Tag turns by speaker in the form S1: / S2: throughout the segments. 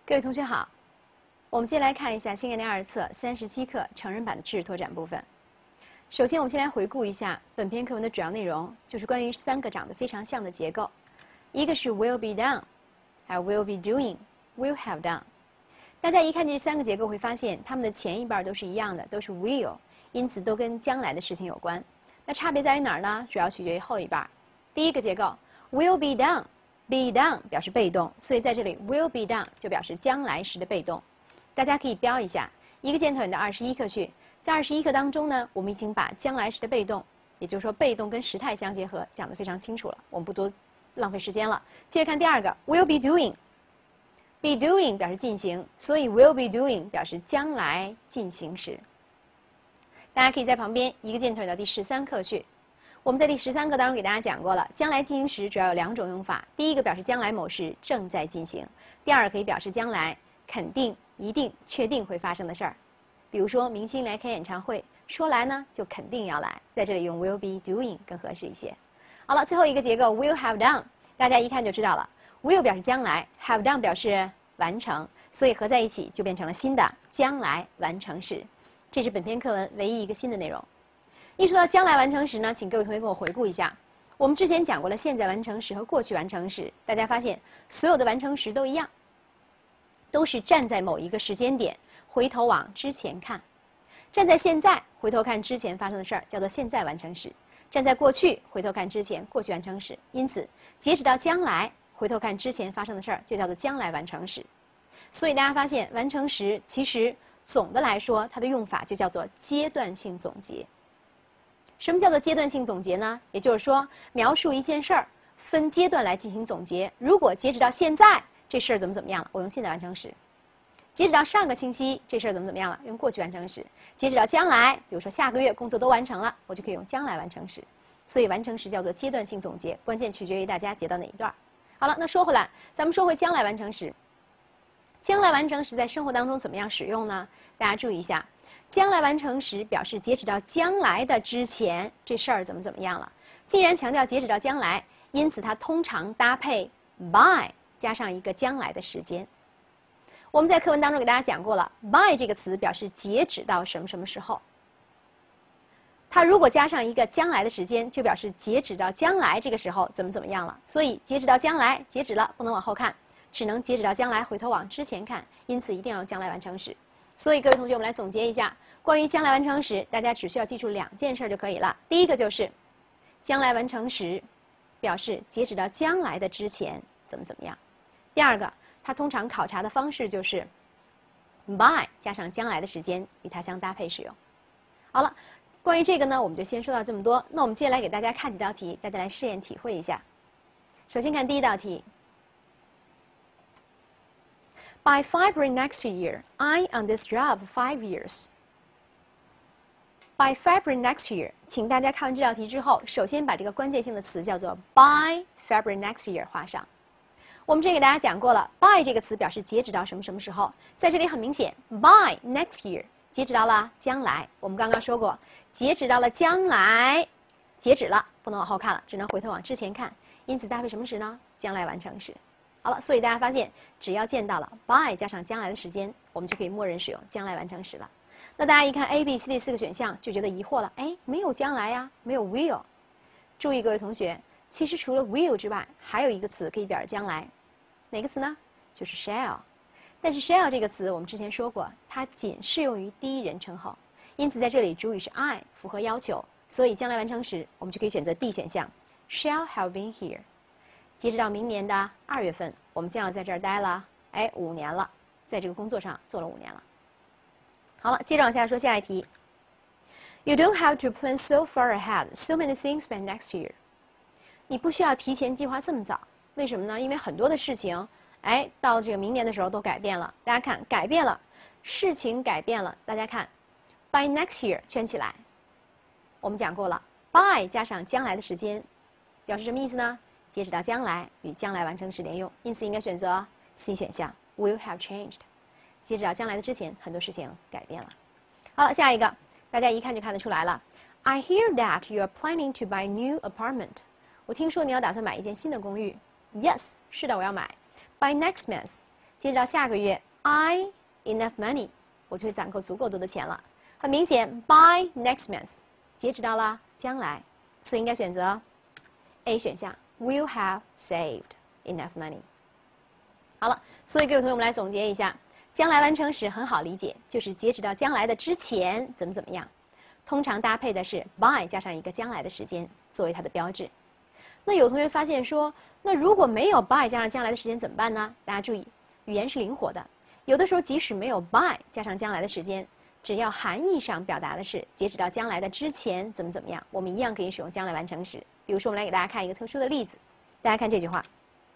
S1: 各位同学好，我们接下来看一下新概念二册37课成人版的知识拓展部分。首先，我们先来回顾一下本篇课文的主要内容，就是关于3个长得非常像的结构，一个是 will be done， 还有 will be doing、will have done。大家一看这3个结构，会发现它们的前一半都是一样的，都是 will， 因此都跟将来的事情有关。那差别在于哪儿呢？主要取决于后一半。第一个结构 will be done。Be done 表示被动，所以在这里 will be done 就表示将来时的被动。大家可以标一下，一个箭头引到21课去。在21课当中呢，我们已经把将来时的被动，也就是说被动跟时态相结合，讲得非常清楚了，我们不多浪费时间了。接着看第二个 will be doing。Be doing 表示进行，所以 will be doing 表示将来进行时。大家可以在旁边一个箭头引到第13课去。我们在第13课当中给大家讲过了，将来进行时主要有2种用法。第一个表示将来某事正在进行，第二可以表示将来肯定、一定、确定会发生的事儿。比如说明星来开演唱会，说来呢就肯定要来，在这里用 will be doing 更合适一些。好了，最后一个结构 will have done， 大家一看就知道了。will 表示将来 ，have done 表示完成，所以合在一起就变成了新的将来完成时。这是本篇课文唯一一个新的内容。一说到将来完成时呢，请各位同学跟我回顾一下，我们之前讲过了现在完成时和过去完成时，大家发现所有的完成时都一样，都是站在某一个时间点，回头往之前看；站在现在，回头看之前发生的事儿，叫做现在完成时；站在过去，回头看之前过去完成时。因此，截止到将来，回头看之前发生的事儿，就叫做将来完成时。所以大家发现，完成时其实总的来说，它的用法就叫做阶段性总结。什么叫做阶段性总结呢？也就是说，描述一件事儿，分阶段来进行总结。如果截止到现在，这事儿怎么样了？我用现在完成时。截止到上个星期，这事儿怎么样了？用过去完成时。截止到将来，比如说下个月工作都完成了，我就可以用将来完成时。所以完成时叫做阶段性总结，关键取决于大家截到哪一段。好了，那说回来，咱们说回将来完成时。将来完成时在生活当中怎么样使用呢？大家注意一下。将来完成时表示截止到将来的之前，这事儿怎么样了？既然强调截止到将来，因此它通常搭配 by 加上一个将来的时间。我们在课文当中给大家讲过了 by 这个词表示截止到什么时候。它如果加上一个将来的时间，就表示截止到将来这个时候怎么样了。所以截止到将来，截止了不能往后看，只能截止到将来，回头往之前看，因此一定要用将来完成时。所以各位同学，我们来总结一下关于将来完成时，大家只需要记住2件事就可以了。第一个就是将来完成时表示截止到将来的之前怎么样。第二个，它通常考察的方式就是 by 加上将来的时间与它相搭配使用。好了，关于这个呢，我们就先说到这么多。那我们接下来给大家看几道题，大家来试验体会一下。首先看第一道题。By February next year, I'm on this job 5 years. By February next year， 请大家看完这道题之后，首先把这个关键性的词叫做 by February next year 画上。我们之前给大家讲过了 ，by 这个词表示截止到什么时候，在这里很明显 ，by next year 截止到了将来。我们刚刚说过，截止到了将来，截止了，不能往后看了，只能回头往之前看，因此搭配什么时呢？将来完成时。好了，所以大家发现，只要见到了 by 加上将来的时间，我们就可以默认使用将来完成时了。那大家一看 A、B、C、D 4个选项，就觉得疑惑了，哎，没有将来呀，没有 will。注意各位同学，其实除了 will 之外，还有一个词可以表示将来，哪个词呢？就是 shall。但是 shall 这个词我们之前说过，它仅适用于第一人称后，因此在这里主语是 I， 符合要求，所以将来完成时，我们就可以选择 D 选项 ，shall have been here。截止到明年的2月份，我们将要在这儿待了5年了，在这个工作上做了5年了。好了，接着往下说下一题。You don't have to plan so far ahead, so many things by next year. 你不需要提前计划这么早，为什么呢？因为很多的事情，到这个明年的时候都改变了。大家看，改变了，事情改变了。大家看 ，by next year 圈起来。我们讲过了 ，by 加上将来的时间，表示什么意思呢？截止到将来与将来完成时连用，因此应该选择 C 选项 will have changed。截止到将来的之前，很多事情改变了。好了，下一个，大家一看就看得出来了。I hear that you are planning to buy a new apartment。我听说你要打算买一间新的公寓。Yes， 是的，我要买。By next month， 截止到下个月 I enough money， 我就会攒够足够多的钱了。很明显 by next month， 截止到了将来，所以应该选择 A 选项 will have saved enough money。好了，所以各位同学，我们来总结一下，将来完成时很好理解，就是截止到将来的之前怎么样，通常搭配的是 by 加上一个将来的时间作为它的标志。那有同学发现说，那如果没有 by 加上将来的时间怎么办呢？大家注意，语言是灵活的，有的时候即使没有 by 加上将来的时间，只要含义上表达的是截止到将来的之前怎么样，我们一样可以使用将来完成时。比如说，我们来给大家看一个特殊的例子，大家看这句话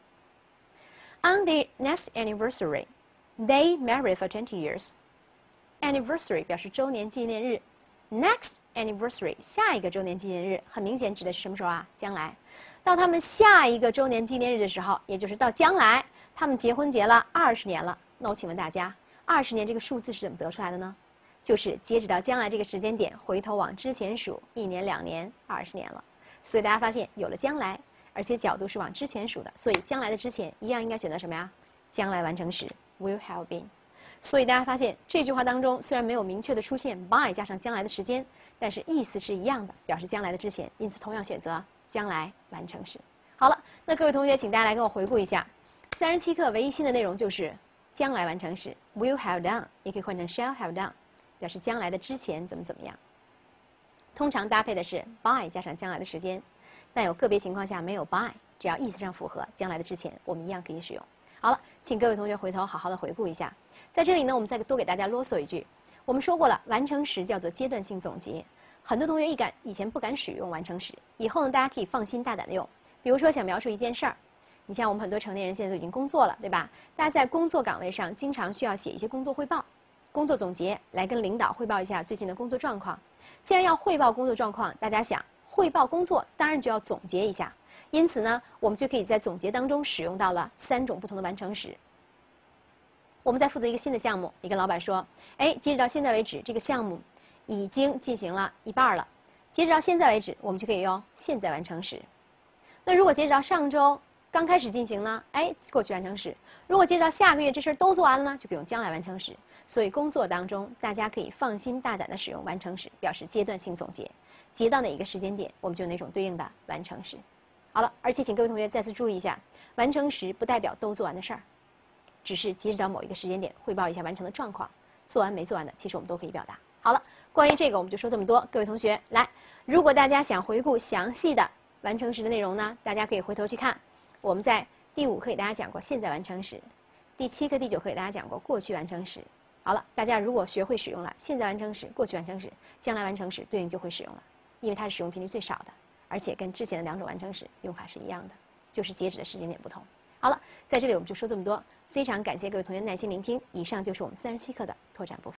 S1: ：On their next anniversary, they married for 20 years. Anniversary 表示周年纪念日 ，next anniversary 下一个周年纪念日，很明显指的是什么时候啊？将来。到他们下一个周年纪念日的时候，也就是到将来，他们结婚结了20年了。那我请问大家，20年这个数字是怎么得出来的呢？就是截止到将来这个时间点，回头往之前数，1年、2年、20年了。所以大家发现有了将来，而且角度是往之前数的，所以将来的之前一样应该选择什么呀？将来完成时 will have been。所以大家发现这句话当中虽然没有明确的出现 by 加上将来的时间，但是意思是一样的，表示将来的之前，因此同样选择将来完成时。好了，那各位同学，请大家来跟我回顾一下37课唯一新的内容就是将来完成时 will have done， 也可以换成 shall have done， 表示将来的之前怎么样。通常搭配的是 by 加上将来的时间，但有个别情况下没有 by， 只要意思上符合将来的之前，我们一样可以使用。好了，请各位同学回头好好的回顾一下。在这里呢，我们再多给大家啰嗦一句，我们说过了，完成时叫做阶段性总结。很多同学以前不敢使用完成时，以后呢，大家可以放心大胆的用。比如说想描述一件事儿，你像我们很多成年人现在都已经工作了，对吧？大家在工作岗位上经常需要写一些工作汇报、工作总结，来跟领导汇报一下最近的工作状况。既然要汇报工作状况，大家想汇报工作，当然就要总结一下。因此呢，我们就可以在总结当中使用到了3种不同的完成时。我们在负责一个新的项目，你跟老板说，哎，截止到现在为止，这个项目已经进行了一半了。截止到现在为止，我们就可以用现在完成时。那如果截止到上周刚开始进行呢？哎，过去完成时。如果截止到下个月这事儿都做完了呢，就可以用将来完成时。所以工作当中，大家可以放心大胆地使用完成时，表示阶段性总结。截到哪一个时间点，我们就有哪种对应的完成时。好了，而且请各位同学再次注意一下，完成时不代表都做完的事儿，只是截止到某一个时间点汇报一下完成的状况，做完没做完的，其实我们都可以表达。好了，关于这个我们就说这么多。各位同学，来，如果大家想回顾详细的完成时的内容呢，大家可以回头去看，我们在第5课给大家讲过现在完成时，第7课、第9课给大家讲过过去完成时。好了，大家如果学会使用了现在完成时、过去完成时、将来完成时，对应就会使用了，因为它是使用频率最少的，而且跟之前的2种完成时用法是一样的，就是截止的时间点不同。好了，在这里我们就说这么多，非常感谢各位同学耐心聆听，以上就是我们37课的拓展部分。